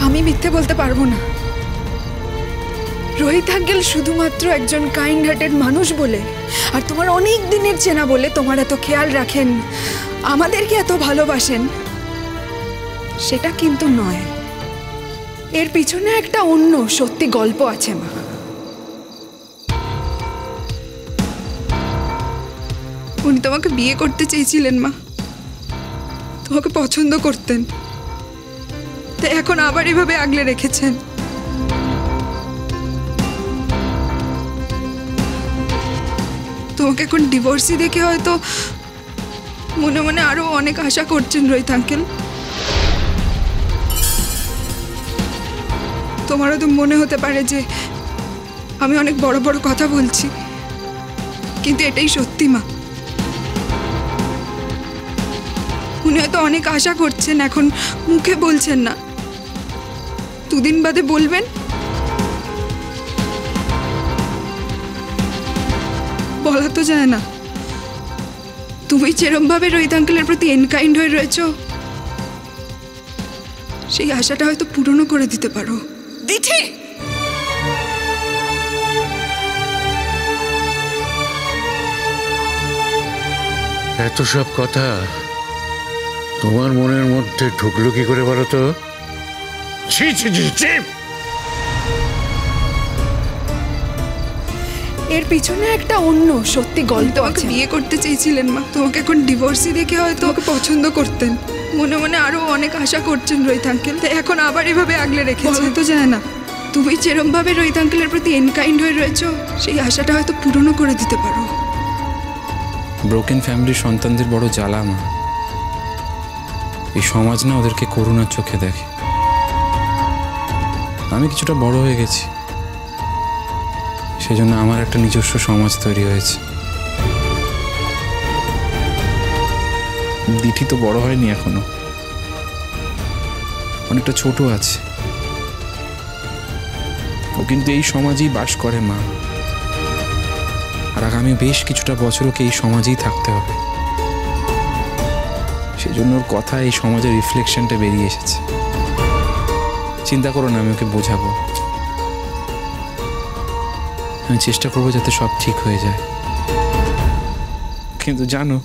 আমি মিথ্যে বলতে পারবো না। রোহিত আঙ্কেল শুধুমাত্র একজন কাইন্ড হার্টেড মানুষ বলে, আর তোমার অনেক দিনের চেনা বলে তোমার এত খেয়াল রাখেন, আমাদেরকে এত ভালোবাসেন, সেটা কিন্তু নয়। এর পিছনে একটা অন্য সত্যি গল্প আছে মা। উনি তোমাকে বিয়ে করতে চেয়েছিলেন মা, তোমাকে পছন্দ করতেন, তাই এখন আবার এভাবে আগলে রেখেছেন। তোমাকে এখন ডিভোর্সি দেখে হয়তো মনে মনে আরো অনেক আশা করছেন রোহিত আঙ্কেল। তোমারও তো মনে হতে পারে যে আমি অনেক বড় বড় কথা বলছি, কিন্তু এটাই সত্যি মা। উনি হয়তো অনেক আশা করছেন, এখন মুখে বলছেন না, দুদিন বাদে বলবেন। বলা তো যায় না। তুমি যেরম ভাবে রোহিত আঙ্কেলের প্রতি এনকাইন্ড হয়ে রয়েছো, সেই আশাটা হয়তো পূরণও করে দিতে পারো। দিঠি, এত সব কথা তোমার মনের মধ্যে ঢুকলো কি করে বলো তো? ছি ছি ছি ছি! এর পিছনে একটা অন্য সত্যি গল্প আছে। বিয়ে করতে চেয়েছিলেন মা, তোমাকে এখন ডিভোর্সি দেখে হয়তো তোমাকে পছন্দ করতেন, মনে মনে আরো অনেক আশা করছেন রোহিত আঙ্কেল, তাই এখন আবার এভাবে আগলে রেখেছেন। তো যায় না। তুমি যেরম ভাবে রোহিত আঙ্কেলের প্রতি এনকাইন্ড হয়ে রয়েছো, সেই আশাটা হয়তো পূরণও করে দিতে পারো। ব্রোকেন ফ্যামিলির সন্তানদের বড় জ্বালা মা। এই সমাজ না ওদেরকে করুণার চোখে দেখে। আমি কিছুটা বড় হয়ে গেছি, সেজন্য আমার একটা নিজস্ব সমাজ তৈরি হয়েছে। দিঠি তো বড় হয়নি এখনো, অনেকটা ছোট আছে। ও কিন্তু এই সমাজেই বাস করে মা, আর আগামী বেশ কিছুটা বছর ওকে এই সমাজেই থাকতে হবে। সেজন্য ওর কথা এই সমাজের রিফ্লেকশনটা বেরিয়ে এসেছে। চিন্তা করো না, আমি ওকে বোঝাবো। আমি চেষ্টা করবো যাতে সব ঠিক হয়ে যায়। কিন্তু জানো,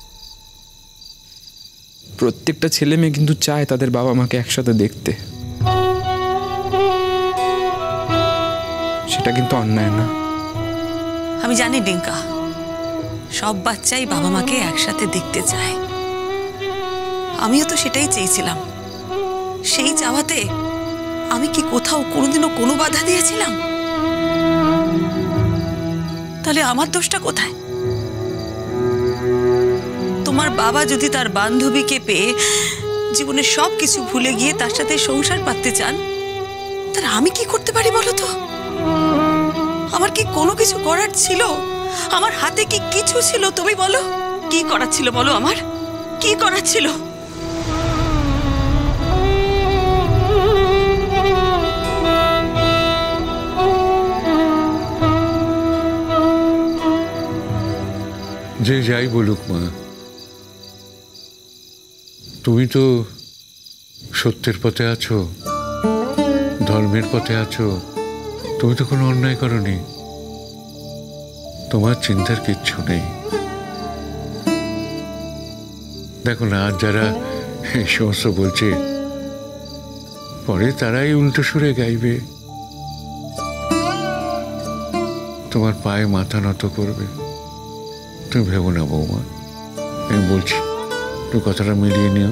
প্রত্যেকটা ছেলে মেয়ে কিন্তু চায় তাদের বাবা মাকে একসাথে দেখতে। সেটা কিন্তু অন্যায় না। আমি জানি ডিঙ্কা, সব বাচ্চাই বাবা মাকে একসাথে দেখতে চায়। আমিও তো সেটাই চেয়েছিলাম। সেই চাওয়াতে আমি কি কোথাও কোনোদিনও কোনো বাধা দিয়েছিলাম? তাহলে আমার দোষটা কোথায়? তোমার বাবা যদি তার বান্ধবীকে পেয়ে জীবনের সব কিছু ভুলে গিয়ে তার সাথে সংসার পাততে চান, তাহলে আমি কি করতে পারি বলো তো? আমার কি কোনো কিছু করার ছিল? আমার হাতে কি কিছু ছিল? তুমি বলো, কি করার ছিল বলো? আমার কি করার ছিল? যে যাই বলুক মা, তুমি তো সত্যের পথে আছো, ধর্মের পথে আছো। তুমি তো কোনো অন্যায় করনি, তোমার চিন্তার কিচ্ছু নেই। দেখো না, আর যারা এই সমস্ত বলছে, পরে তারাই উল্টো সুরে গাইবে, তোমার পায়ে মাথা নত করবে। তুমি ভেবো না বৌমা, আমি বলছি, তুমি কথাটা মিলিয়ে নিও।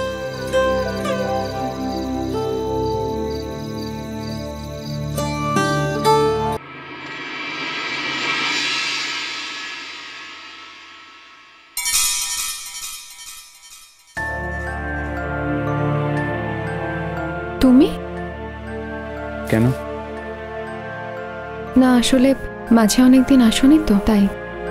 তুমি কেন? না, আসলে মাঝে অনেকদিন আসোনি তো, তাই।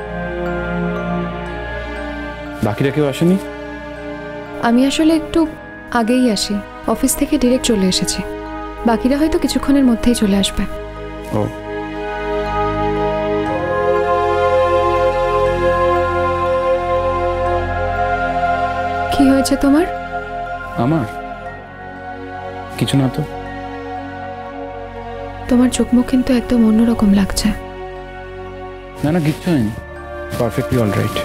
বাকিরা কেউ আসেনি? আমি আসলে একটু আগেই আসি, অফিস থেকে ডিরেক্ট চলে এসেছি। বাকিরা হয়তো কিছুক্ষণের মধ্যেই চলে আসবে। ও, কি হয়েছে তোমার? আমার কিছু না তো। তোমার চোখ মুখ কিন্তু একদম অন্যরকম লাগছে। না না, কিচ্ছু হয়নি, পারফেক্টলি অল রাইট।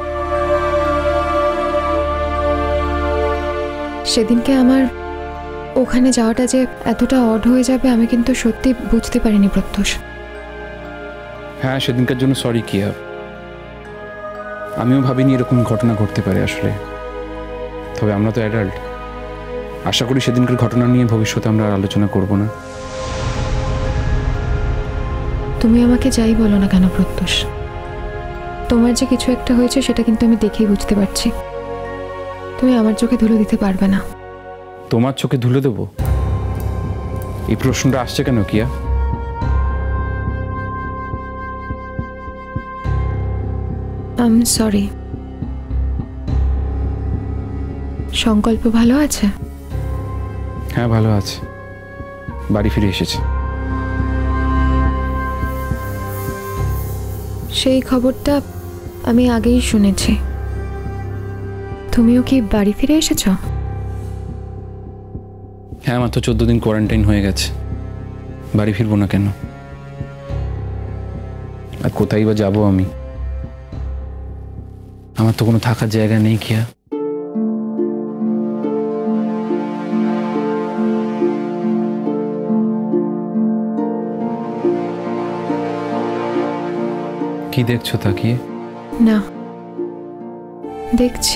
সেদিনকে আমার ওখানে যাওয়াটা যে এতটা অড হয়ে যাবে আমি কিন্তু সত্যি বুঝতে পারিনি প্রত্যুষ। হ্যাঁ, সেদিনকার জন্য সরি কিয়া। আমিও ভাবিনি এরকম ঘটনা ঘটতে পারে আসলে। তবে আমরা তো অ্যাডাল্ট, আশা করি সেদিনকার ঘটনা নিয়ে ভবিষ্যতে আমরা আর আলোচনা করব না। তুমি আমাকে যাই বলো না কেন প্রত্যুষ, তোমার যে কিছু একটা হয়েছে সেটা কিন্তু আমি দেখেই বুঝতে পারছি। তুমি আমার চোখে ধুলো দিতে পারবে না। তোমার চোখে ধুলো দেবো? এই প্রশ্নটা আসছে কেন কিয়া? I am sorry. সংকল্প ভালো আছে? হ্যাঁ, ভালো আছে, বাড়ি ফিরে এসেছে। সেই খবরটা আমি আগেই শুনেছি। তুমিও কি বাড়ি ফিরে এসেছ? হ্যাঁ, মাত্র 14 দিন কোয়ারেন্টাইন হয়ে গেছে, বাড়ি ফিরবো না কেন? আর কোথায় বা যাবো আমি? আমার তো কোনো থাকার জায়গা নেই কিয়া। কি দেখছো তাকিয়ে? না, দেখছি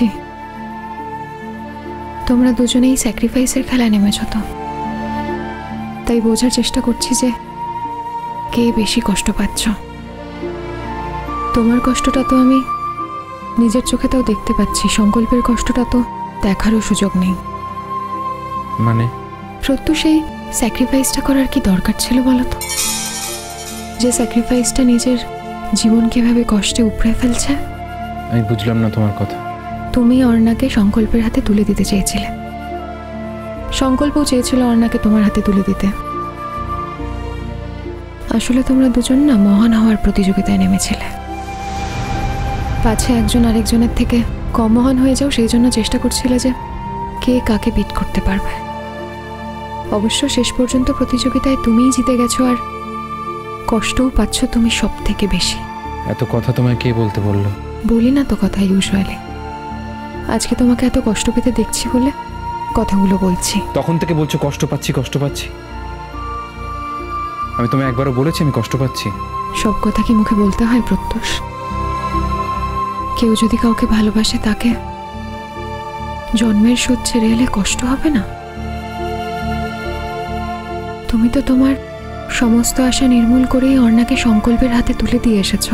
তোমরা দুজনেই স্যাক্রিফাইসের খেলায় নেমেছ তো, তাই বোঝার চেষ্টা করছি যে কে বেশি কষ্ট পাচ্ছ। তোমার কষ্টটা তো আমি নিজের চোখে তাও দেখতে পাচ্ছি, সংকল্পের কষ্টটা তো দেখারও সুযোগ নেই। মানে? প্রত্যুষ সেই স্যাক্রিফাইসটা করার কি দরকার ছিল বলো তো? যে স্যাক্রিফাইসটা নিজের জীবন কিভাবে কষ্টে উপড়ে ফেলছে। আমি বুঝলাম না তোমার কথা। তুমি অর্ণাকে সংকল্পের হাতে তুলে দিতে চেয়েছিলে, সংকল্পও চেয়েছিল অর্ণাকে তোমার হাতে তুলে দিতে। আসলে তোমরা দুজন না মহান হওয়ার প্রতিযোগিতায় নেমেছিলে। পাছে একজন আরেকজনের থেকে কম মহান হয়ে যাও সেই জন্য চেষ্টা করছিলে যে কে কাকে বিট করতে পারবে। অবশ্য শেষ পর্যন্ত প্রতিযোগিতায় তুমিই জিতে গেছো, আর কষ্টও পাচ্ছ তুমি সব থেকে বেশি। এত কথা তোমায় কে বলতে বললো? বলি না তো কথা ইউজুয়ালি, আজকে তোমাকে এত কষ্ট পেতে দেখছি বলে কথাগুলো বলছি। তখন থেকে বলছো কষ্ট পাচ্ছি কষ্ট পাচ্ছি। আমি তোমায় একবারও বলেছি আমি কষ্ট পাচ্ছি? সব কথা কি মুখে বলতে হয় প্রত্যুষ? কেউ যদি কাউকে ভালোবাসে তাকে জন্মের শোধ ছেড়ে এলে কষ্ট হবে না? তুমি তো তোমার সমস্ত আশা নির্মূল করেই অর্ণাকে সংকল্পের হাতে তুলে দিয়ে এসেছ।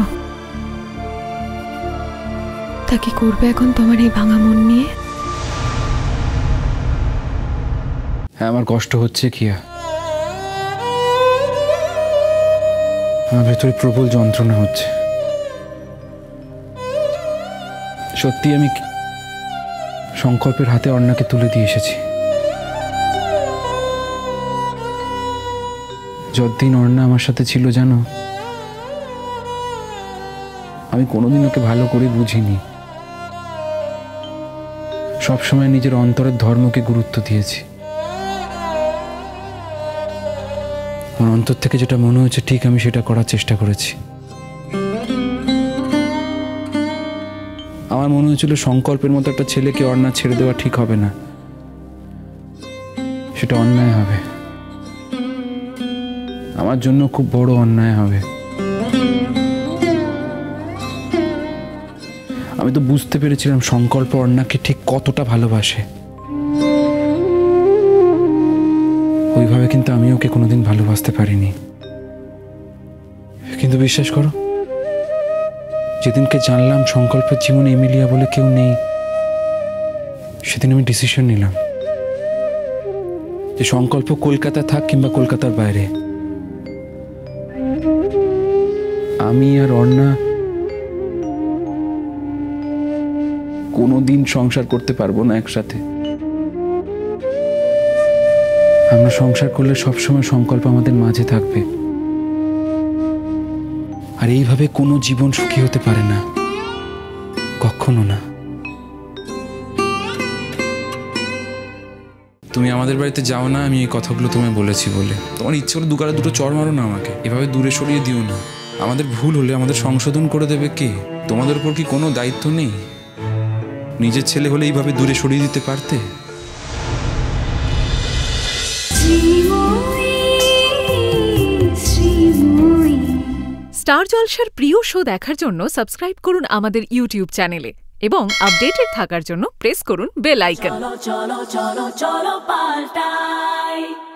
তা কি করবে এখন তোমার এই ভাঙা মন নিয়ে? হ্যাঁ, আমার কষ্ট হচ্ছে কিয়া। আমার ভেতরে প্রবল যন্ত্রণা হচ্ছে। সত্যি আমি সংকল্পের হাতে অর্ণাকে তুলে দিয়ে এসেছি। যতদিন অর্ণা আমার সাথে ছিল জানো, আমি কোনোদিন ওকে ভালো করে বুঝিনি। সবসময় নিজের অন্তরের ধর্মকে গুরুত্ব দিয়েছি। আমার অন্তর থেকে যেটা মনে হচ্ছে ঠিক আমি সেটা করার চেষ্টা করেছি। আমার মনে হয়েছিল সংকল্পের মতো একটা ছেলেকে অর্ণা ছেড়ে দেওয়া ঠিক হবে না, সেটা অন্যায় হবে, আমার জন্য খুব বড় অন্যায় হবে। আমি তো বুঝতে পেরেছিলাম সংকল্প অর্ণাকে ঠিক কতটা ভালোবাসে। ওইভাবে কিন্তু আমি ওকে কোনোদিন ভালোবাসতে পারিনি। কিন্তু বিশ্বাস করো, যেদিনকে জানলাম সংকল্পের জীবনে এমিলিয়া বলে কেউ নেই, সেদিন আমি ডিসিশন নিলাম যে সংকল্প কলকাতা থাক কিংবা কলকাতার বাইরে, আমি আর অর্ণা কোনোদিন সংসার করতে পারবো না একসাথে। আমরা সংসার করলে সবসময় সংকল্প আমাদের মাঝে থাকবে, আর এইভাবে কোনো জীবন সুখী হতে পারে না, কখনো না। তুমি আমাদের বাড়িতে যাও না, আমি এই কথাগুলো তোমায় বলেছি বলে। তোমার ইচ্ছে হলে দুগালে দুটো চড় মারো না আমাকে, এভাবে দূরে সরিয়ে দিও না। আমাদের ভুল হলে আমাদের সংশোধন করে দেবে কে? তোমাদের উপর কি কোনো দায়িত্ব নেই? নিজের ছেলে হলে এইভাবে দূরে সরিয়ে দিতে পারতে? স্টার জলসার প্রিয় শো দেখার জন্য সাবস্ক্রাইব করুন আমাদের ইউটিউব চ্যানেলে এবং আপডেটেড থাকার জন্য প্রেস করুন বেল আইকন। চলো চলো চলো চলো পাল্টাই।